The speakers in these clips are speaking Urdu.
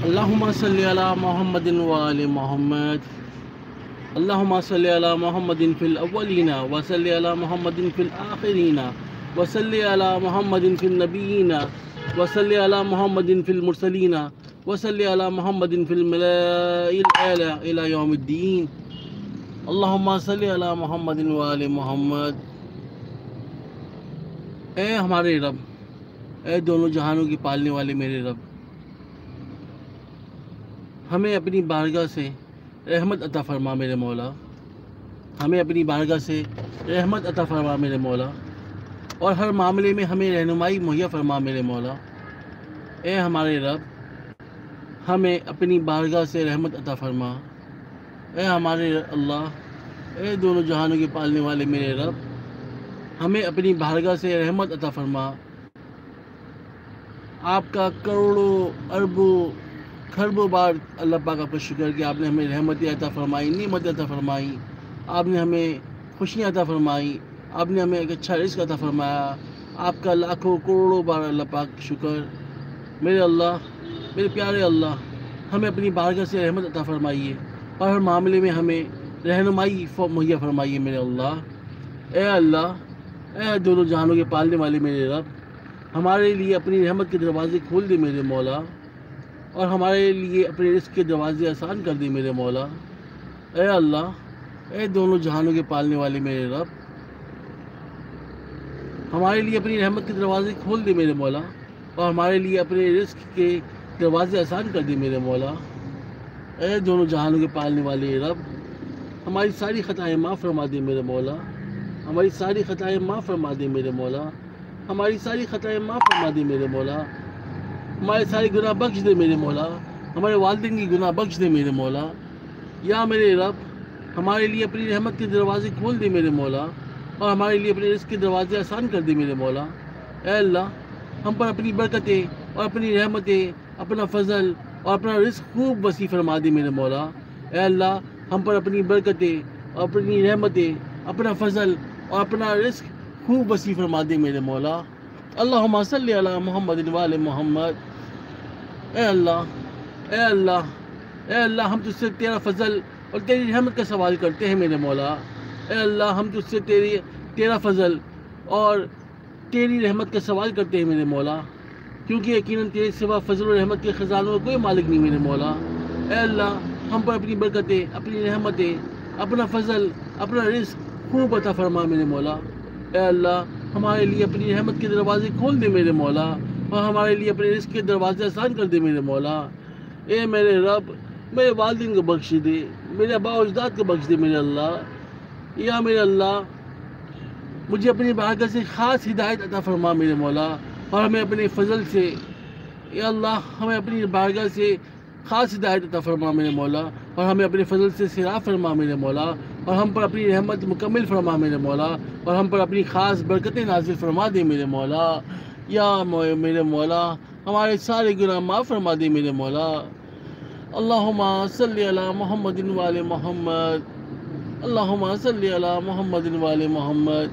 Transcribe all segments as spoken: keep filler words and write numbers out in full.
اللهم صل على محمد وآل محمد. اللهم صل على محمد في الأولين وصل على محمد في الآخرين وصل على محمد في النبيين وصل على محمد في المرسلين وصل على محمد في الملائكة الأعلى إلى يوم الدين. اللهم صل على محمد وآل محمد. اے ہمارے رب، اے دونوں جہانوں کی پالنے والے میرے رب، ہمیں اپنی بارگاہ سے رحمت عطا فرما میرے مولا. ہمیں اپنی بارگاہ سے رحمت عطا فرما میرے مولا، اور ہر معاملے میں ہمیں رہنمائی مہیا فرما میرے مولا. اے ہمارے رب، ہمیں اپنی بارگاہ سے رحمت عطا فرما. اے ہمارے اللہ، اے دونوں جہانوں کے پالنے والے میرے رب، ہمیں اپنی بارگاہ سے رحمت عطا فرما. آپ کا کروڑوں اربوں کھربوں بار اللہ پاک کا شکر کہ آپ نے ہمیں رحمت عطا فرمائی، نعمت عطا فرمائی، آپ نے ہمیں خوشیاں عطا فرمائی، آپ نے ہمیں ایک اچھا رزق عطا فرمایا. آپ کا لاکھوں کروڑوں بار اللہ پاک شکر. میرے اللہ، میرے پیارے اللہ، ہمیں اپنی بارگاہ سے رحمت عطا فرمائیے، اور ہر معاملے میں ہمیں رہنمائی مہیا فرمائیے میرے اللہ. اے اللہ، اے دونوں جہانوں کے پالنے والے میرے رب، ہمارے لیے اپنی رحمت کے دروازے کھول دے میرے مولا، اور ہمارے لیے اپنے رزق کے دروازے آسان کر دے میرے مولا. اے اللہ، اے دونوں جہانوں کے پالنے والے میرے رب، ہمارے لیے اپنی رحمت کے دروازے کھول دے میرے مولا، اور ہمارے لیے اپنے رزق کے دروازے آسان کر دے میرے مولا. اے دونوں جہانوں کے پالنے والے رب، ہماری ساری خطائیں معاف فرما دے میرے مولا، ہماری ساری خطائیں معاف فرما دے میرے مولا، ہماری ساری خطائیں معاف فرما دے میرے مولا، ہمارے سارے گناہ بخش دے میرے مولا، ہمارے والدین کی گناہ بخش دے میرے مولا. یا میرے رب، ہمارے لیے اپنی رحمت کے دروازے کھول دے میرے مولا، اور ہمارے لیے اپنے رزق کے دروازے آسان کر دے میرے مولا. اے اللہ، ہم پر اپنی برکتیں اور اپنی رحمتیں، اپنا فضل اور اپنا رزق خوب وسیع فرما دے میرے مولا. اے اللہ، ہم پر اپنی برکتیں اور اپنی رحمتیں، اپنا فضل اور اپنا رزق خوب وسیع فرما دے میرے مولا. اللہم صلی علی محمد وآل محمد. اے اللہ، اے اللہ، اے اللہ، ہم تجھ سے تیرا فضل اور تیری رحمت کا سوال کرتے ہیں میرے مولا. اے اللہ، ہم تجھ سے تیری تیرا فضل اور تیری رحمت کا سوال کرتے ہیں میرے مولا، کیونکہ یقیناً تیرے سوا فضل و رحمت کے خزانوں کا کوئی مالک نہیں میرے مولا. اے اللہ، ہم پر اپنی برکتیں، اپنی رحمتیں، اپنا فضل، اپنا رزق خوب عطا فرما میرے مولا. اے اللہ، ہمارے لیے اپنی رحمت کے دروازے کھول دے میرے مولا، اور ہمارے لیے اپنے رزق کے دروازے آسان کر دے میرے مولا. اے میرے رب، میرے والدین کو بخش دے، میرے آباء و اجداد کو بخش دے میرے اللہ. یا میرے اللہ، مجھے اپنی بارگاہ سے خاص ہدایت عطا فرما میرے مولا، اور ہمیں اپنے فضل سے، یا اللہ، ہمیں اپنی بارگاہ سے خاص ہدایت عطا فرما میرے مولا، اور ہمیں اپنے فضل سے سیراب فرما میرے مولا، اور ہم پر اپنی رحمت مکمل فرما میرے مولا، اور ہم پر اپنی خاص برکتیں نازل فرما دے میرے مولا. یا میرے مولا، ہمارے سارے گناہ معاف فرما دے میرے مولا. اللہم صلی علی محمد وآل محمد. اللہم صلی علی محمد وآل محمد.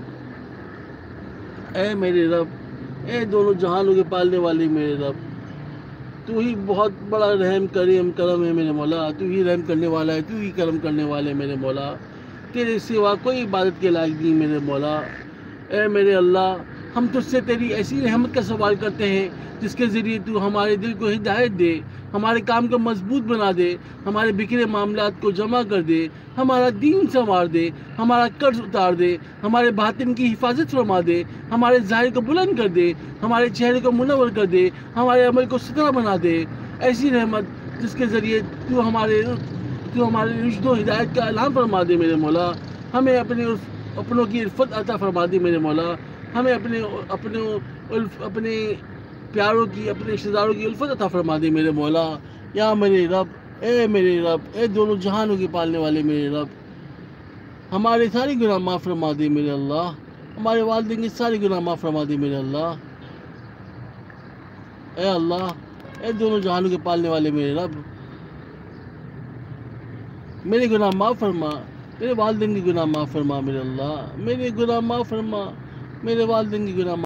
اے میرے رب، اے دونوں جہانوں کے پالنے والے میرے رب، تو ہی بہت بڑا رحم کریم کرم ہے میرے مولا. تو ہی رحم کرنے والا ہے، تو ہی کرم کرنے والے میرے مولا. تیرے سوا کوئی عبادت کے لائق نہیں میرے مولا. اے میرے اللہ، ہم تجھ سے تیری ایسی رحمت کا سوال کرتے ہیں جس کے ذریعے تو ہمارے دل کو ہدایت دے، ہمارے کام کو مضبوط بنا دے، ہمارے بکھرے معاملات کو جمع کر دے، ہمارا دین سنوار دے، ہمارا قرض اتار دے، ہمارے باطن کی حفاظت فرما دے، ہمارے ظاہر کو بلند کر دے، ہمارے چہرے کو منور کر دے، ہمارے عمل کو ستھرا بنا دے. ایسی رحمت جس کے ذریعے تو ہمارے تو ہمارے رشد و ہدایت کا اعلان فرما دے میرے مولا. ہمیں اپنے اپنوں کی عرفت عطا فرما دے میرے مولا. ہمیں اپنے اپنے اپنے پیاروں کی، اپنے رشتہ داروں کی الفت عطا فرما دے میرے مولا. یا میرے رب، اے میرے رب، اے دونوں جہانوں کے پالنے والے میرے رب، ہمارے سارے گناہ معاف فرما دے میرے اللہ. ہمارے والدین کے سارے گناہ معاف فرما دے میرے اللہ. اے اللہ، اے دونوں جہانوں کے پالنے والے میرے رب، میرے گناہ معاف فرما، میرے والدین کی گناہ معاف فرما میرے اللہ. میرے گناہ معاف فرما، میرے والدین کی گناہ